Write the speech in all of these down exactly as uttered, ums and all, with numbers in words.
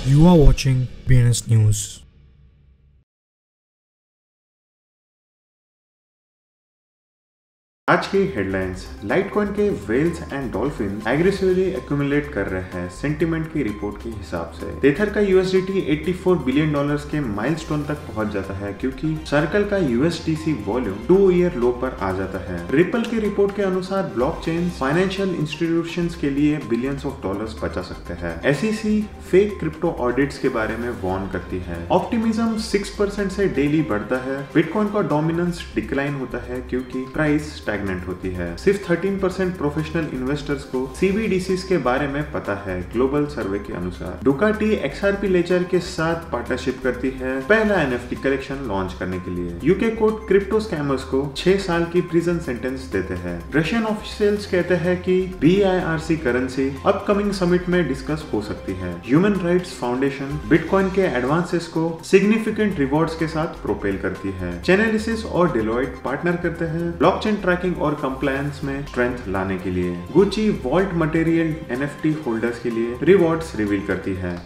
You are watching B N S News. आज की headlines, Litecoin के whales and dolphin aggressively accumulate कर रहे हैं सेंटिमेंट की रिपोर्ट के हिसाब से। टेथर का यूएसडीटी चौरासी बिलियन डॉलर्स के माइलस्टोन तक पहुंच जाता है क्योंकि सर्कल का USDC volume two year low पर आ जाता है। रिपल की रिपोर्ट के अनुसार ब्लॉकचेन फाइनेंशियल इंस्टीट्यूशंस के लिए बिलियंस ऑफ डॉलर्स बचा सकते हैं। एसईसी फेक क्रिप्टो ऑडिट्स के बारे में वार्न करती है। ऑप्टिमिज्म सिक्स परसेंट से डेली बढ़ता है। बिटकॉइन का डोमिनेंस डिक्लाइन होता है क्योंकि प्राइस स्टैग्नेंट होती है। सिर्फ थर्टीन परसेंट प्रोफेशनल इन्वेस्टर्स को सीबीडीसीज के बारे में पता है, ग्लोबल सर्वे के अनुसार। डुकाटी एक्सआरपी लेजर के साथ पार्टनरशिप करती है पहला एनएफटी कलेक्शन लॉन्च करने के लिए। यूके कोर्ट क्रिप्टो स्कैमर्स को छह साल की प्रिजन सेंटेंस देते हैं। रशियन ऑफिशियल्स कहते हैं कि बीआईआरसी करेंसी अपकमिंग समिट में डिस्कस हो सकती है। ह्यूमन राइट्स फाउंडेशन बिटकॉइन के एडवांसेस को सिग्निफिकेंट रिवॉर्ड्स के साथ प्रोपेल करती है। चैनलिसिस और डेलॉयट पार्टनर करते हैं ब्लॉकचेन ट्रैकिंग और कंप्लायंस में स्ट्रेंथ लाने के लिए। Gucci vault material NFT holders के लिए रिवॉर्ड्स रिवील करती है।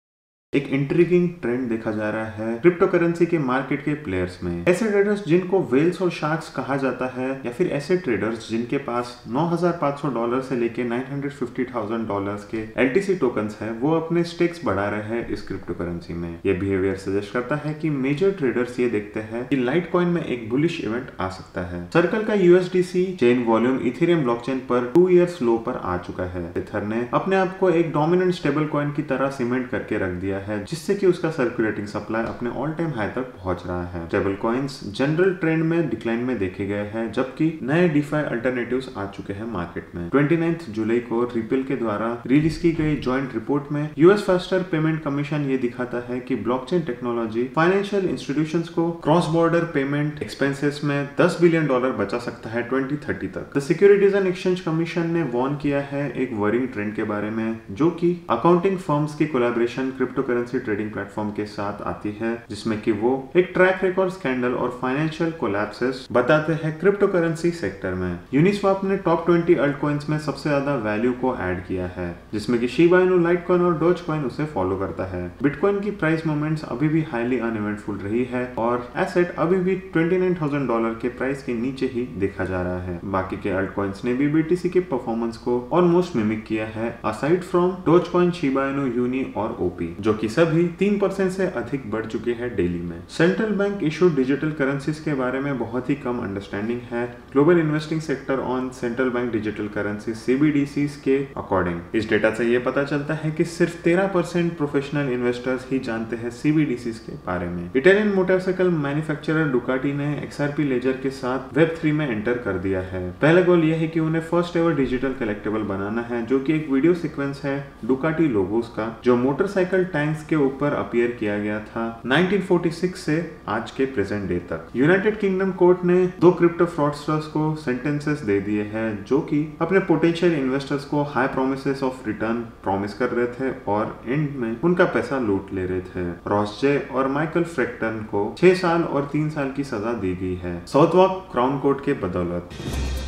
एक इंट्रिगिंग ट्रेंड देखा जा रहा है क्रिप्टो करेंसी के मार्केट के प्लेयर्स में। ऐसे ट्रेडर्स जिनको वेल्स और शार्क्स कहा जाता है या फिर ऐसे ट्रेडर्स जिनके पास नौ हज़ार पाँच सौ डॉलर से लेके नौ लाख पचास हज़ार डॉलर्स के एलटीसी टोकन्स हैं, वो अपने स्टेक्स बढ़ा रहे हैं इस क्रिप्टो करेंसी में। ये बिहेवियर सजेस्ट करता है कि मेजर ट्रेडर्स ये देखते हैं कि लाइटकॉइन में एक बुलिश इवेंट आ सकता है। सर्कल का USDC chain volume Ethereum blockchain पर टू ईयर्स लो पर आ चुका है। टेथर ने अपने आप को एक डोमिनेंट स्टेबल कॉइन की तरह सीमेंट करके रख दिया है, जिससे कि उसका सर्कुलेटिंग सप्लाई अपने ऑल टाइम हाई तक पहुंच रहा है। स्टेबल कॉइन्स जनरल ट्रेंड में डिक्लाइन में देखे गए हैं, जबकि नए डिफाई अल्टरनेटिव्स आ चुके हैं मार्केट में। उनतीस जुलाई को रिपल के द्वारा रिलीज की गई जॉइंट रिपोर्ट में यूएस फास्टर पेमेंट कमीशन ये दिखाता है कि ब्लॉकचेन टेक्नोलॉजी फाइनेंशियल इंस्टीट्यूशंस को क्रॉस बॉर्डर पेमेंट एक्सपेंसेस में दस बिलियन डॉलर बचा सकता है ट्वेंटी थर्टी तक। The securities and exchange commission ने वार्न किया है एक वरिंग ट्रेंड के बारे में, जो कि अकाउंटिंग फर्म्स की collaboration crypto currency trading platform के साथ आती है, जिसमें कि वो एक ट्रैक रिकॉर्ड स्कैंडल और फाइनेंशियल कोलैप्सेस बताते हैं क्रिप्टो करेंसी सेक्टर में। यूनिस्वैप ने टॉप ट्वेंटी अल्ट कॉइन्स में सबसे ज्यादा वैल्यू को ऐड किया है, जिसमें कि शिबा इनू, लाइटकॉइन और डोज कॉइन उसे फॉलो करता है। बिटकॉइन की प्राइस मूवमेंट्स अभी भी हाईली अनइवेंटफुल रही है और एसेट अभी भी ट्वेंटी नाइन थाउजेंड डॉलर के प्राइस के नीचे ही देखा जा रहा है। बाकी के अल्ट कॉइन्स ने भी बीटीसी के परफॉर्मेंस को ऑलमोस्ट मिमिक किया है, aside from Doge coin, Shiba Inu, Uni और ओपी, जो कि सभी तीन परसेंट से अधिक बढ़ चुके हैं डेली में। Central bank issued digital currencies के बारे में बहुत ही कम अंडरस्टैंडिंग है global investing sector on central bank digital currency CBDCs के अकॉर्डिंग। इस डेटा से ये पता चलता है कि सिर्फ तेरह परसेंट प्रोफेशनल इन्वेस्टर्स ही जानते हैं सीबीडीसीज के बारे में। इटालियन मोटरसाइकिल मैन्युफैक्चरर डुकाटी ने एक्सआरपी लेजर के साथ वेब थ्री में एंटर कर दिया है। पहला गोल यह है कि उन्हें फर्स्ट एवर डिजिटल कलेक्टेबल बनाना है, जो कि एक वीडियो सीक्वेंस है डुकाटी लोगोस का, जो मोटरसाइकिल टैंक्स के ऊपर अपीयर किया गया था नाइनटीन फोर्टी सिक्स से आज के प्रेजेंट डे तक। यूनाइटेड किंगडम कोर्ट ने दो क्रिप्टो फ्रॉडस्टर्स को सेंटेंसेस दे दिए हैं, जो कि अपने पोटेंशियल इन्वेस्टर्स को high promises of return promise कर रहे थे और एंड में उनका पैसा लूट ले रहे थे। रॉसजे और माइकल फ्रेक्टन को छह साल और तीन साल की सजा दी गई है साउथवार्क क्राउन कोर्ट के बदौलत।